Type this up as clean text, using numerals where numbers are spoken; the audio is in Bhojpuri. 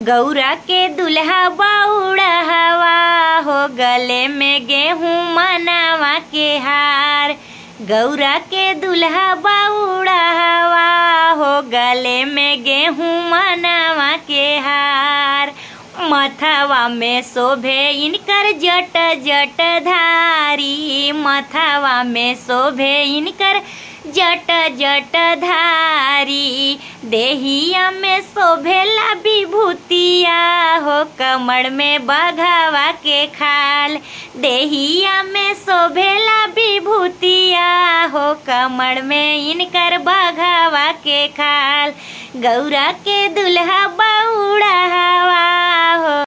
गौरा के दुल्हा बौड़ा हवा हो, गले में गेहूं मनावा के हार। गौरा के दुल्हा बौड़ा हवा हो, गले में गेहूं मनावा के हार। मथवा में शोभे इनकर जट जट धारी, मथवा में शोभे इनकर जट जट धारी। देहिया में शोभेला विभूतिया हो, कमर में बघवा के खाल। देहिया में शोभेला विभूतिया हो, कमर में इनकर बघवा के खाल। गौरा के दुल्हा बौड़ा हवा हो।